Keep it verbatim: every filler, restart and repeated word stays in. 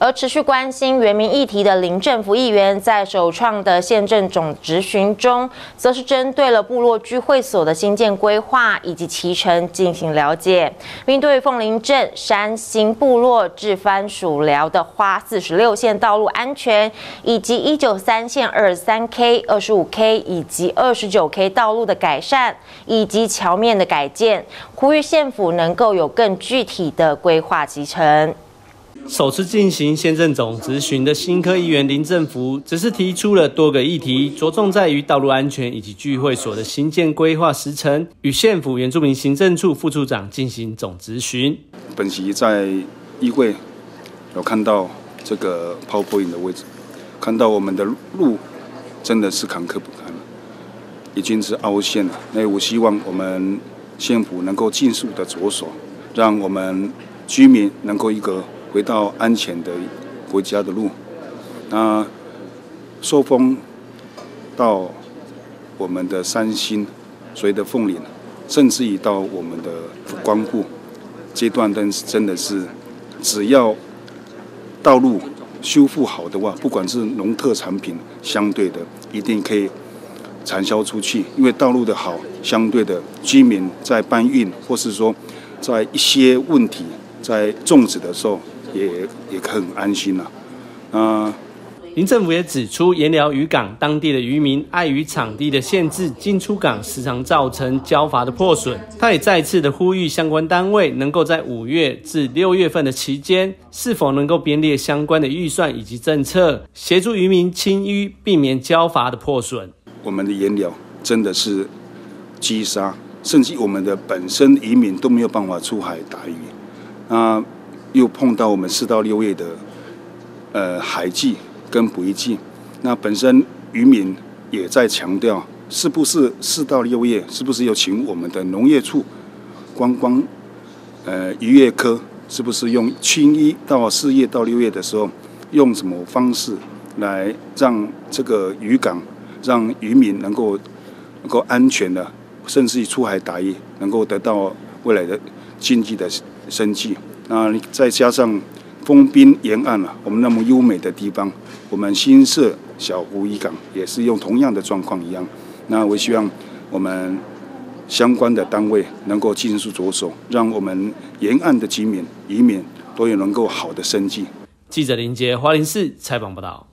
而持续关心原民议题的林政福议员，在首创的县政总质询中，则是针对了部落聚会所的新建规划以及期程进行了解，并对凤林镇山新部落至番薯寮的花四十六线道路安全，以及一九三线二十三 K、二十五 K 以及二十九 K 道路的改善，以及桥面的改建，呼吁县府能够有更具体的规划期程。 首次进行县政总质询的新科议员林政福，只是提出了多个议题，着重在于道路安全以及聚会所的新建规划时程，与县府原住民行政处副处长进行总质询。 本席在议会有看到这个 PowerPoint 的位置，看到我们的路真的是坎坷不堪，已经是凹陷了。那我希望我们县府能够尽速的着手，让我们居民能够一个回到安全的回家的路。那寿丰到我们的三星，随的凤岭，甚至于到我们的光复这段，真真的是只要道路修复好的话，不管是农特产品，相对的一定可以产销出去。因为道路的好，相对的居民在搬运或是说在一些问题在种植的时候也也很安心了、啊。啊， 林政府也指出，盐寮渔港当地的渔民碍于场地的限制，进出港时常造成交罚的破损。他也再次的呼吁相关单位能够在五月至六月份的期间，是否能够编列相关的预算以及政策，协助渔民清淤，避免交罚的破损。 我们的盐寮真的是积沙，甚至我们的本身渔民都没有办法出海打鱼。那又碰到我们四到六月的呃海季跟捕鱼季，那本身渔民也在强调，是不是四到六月，是不是有请我们的农业处、观光呃渔业科，是不是用清一到四月到六月的时候，用什么方式来让这个渔港，让渔民能够能够安全的，甚至于出海打鱼，能够得到未来的经济的生计。那再加上丰滨沿岸啊，我们那么优美的地方，我们新社小湖渔港也是用同样的状况一样。那我希望我们相关的单位能够尽速着手，让我们沿岸的居民、渔民都有能够好的生计。 记者林杰，花莲市采访报道。